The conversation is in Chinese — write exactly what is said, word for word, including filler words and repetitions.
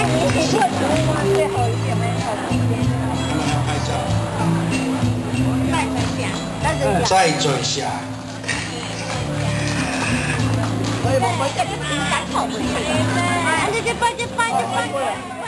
你做植物吗？最后一点没好一点。 拍照。 再转下，再转下。 再转下。 我我这个平板跑不去了。啊，这这搬这搬这搬。